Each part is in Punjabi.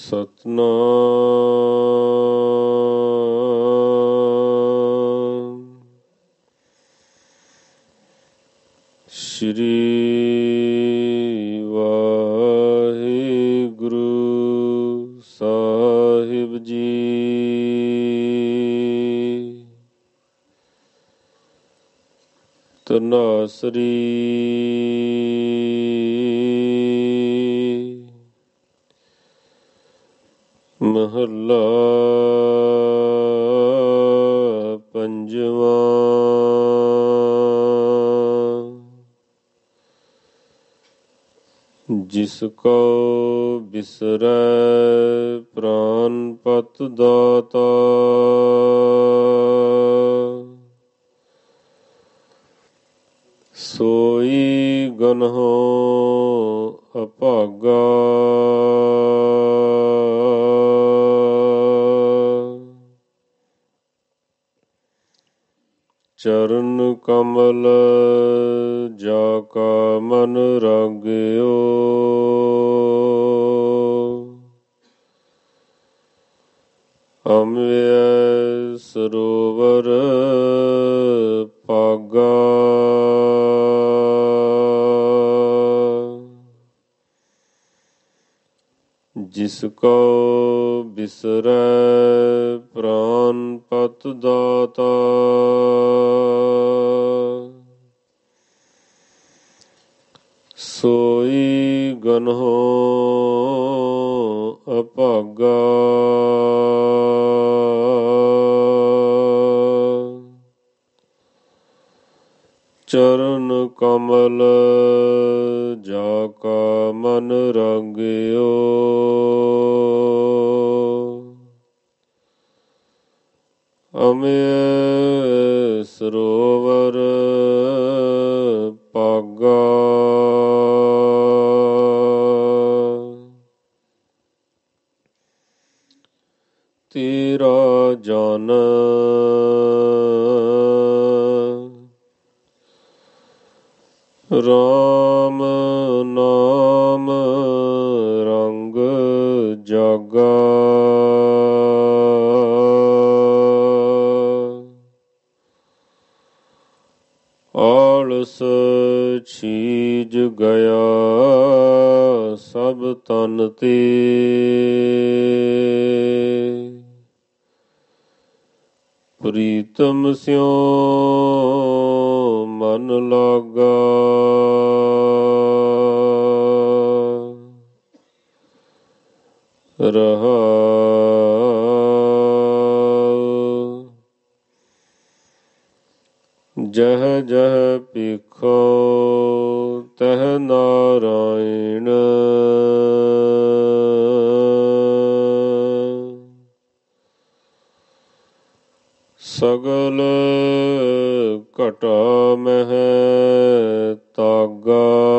ਸਤਨਾਮ ਸ਼੍ਰੀ ਵਾਹਿਗੁਰੂ ਸਾਹਿਬ ਜੀ। ਧਨਾਸਰੀ ਮਹੱਲਾ ਪੰਜਵਾਂ। ਜਿਸ ਕੋ ਬਿਸਰੈ ਪ੍ਰਾਨ ਪਤ ਦਾਤਾ, ਸੋਈ ਗਨਹੁ ਅਭਾਗਾ। ਚਰਨ ਕਮਲ ਜਾ ਕਾ ਮਨ ਰਾਗਿਓ, ਅੰਮ੍ਰਿਤ ਸਰੋਵਰ ਪਾਗਾ। ਜਿਸ ਕੋ ਬਿਸਰੈ ਪ੍ਰਾਨ ਪਤ ਦਾਤਾ, ਸੋਈ ਗਨਹੁ ਅਭਾਗਾ। ਚਰਨ ਕਮਲ ਜਾ ਕਾ ਮਨ ਰਾਗਿਓ, ਅੰਮ੍ਰਿਤ ਸਰੋਵਰ ਪਾਗਾ। ਤੇਰਾ ਜਨ ਰਾਮ ਨਾਮ ਰੰਗ ਜਾਗਾ। ਆਲਸ ਛੀਜ ਗਿਆ ਸਭ ਤਨ ਤੇ, ਪ੍ਰੀਤਮ ਸਿਉ ਮਨ ਲਾਗਾ। ਰਹਾਉ ਜਹ ਜਹ ਭਿਖੋ ਤਹ ਨਾਰਾਇਣ, ਸਗਲ ਘਟਾ ਮਹਿ ਤਾਗਾ।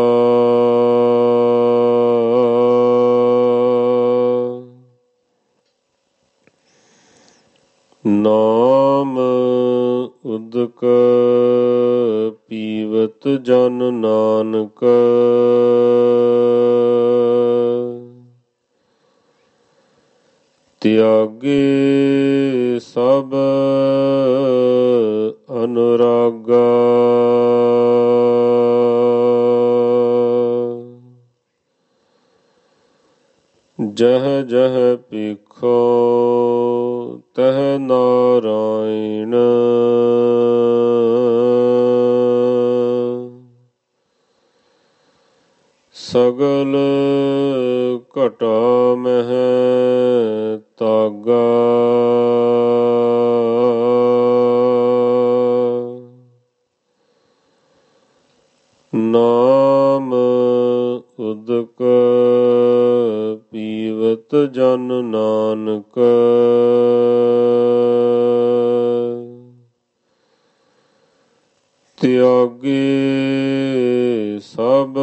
ਨਾਮ ਉਦਕ ਪੀਵਤ ਜਨ ਨਾਨਕ, ਤਿਆਗੇ ਸਭ ਅਨੁਰਾਗਾ। ਜਹ ਜਹ ਭਿਖੋ ਤਹ ਨਾਰਾਇਣ, ਸਗਲ ਘਟਾ ਮਹਿ ਤਾਗਾ। ਨਾਮ ਉਦਕ ਪੀਵਤ ਜਨ ਨਾਨਕ, ਤਿਆਗੇ ਸਭ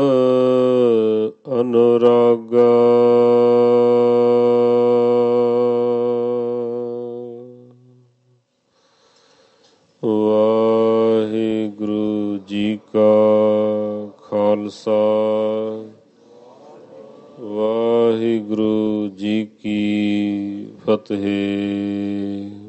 ਅਨੁਰਾਗਾ। ਵਾਹਿਗੁਰੂ ਜੀ ਕਾ ਖਾਲਸਾ, ਵਾਹਿਗੁਰੂ ਜੀ ਕੀ ਫਤਿਹ।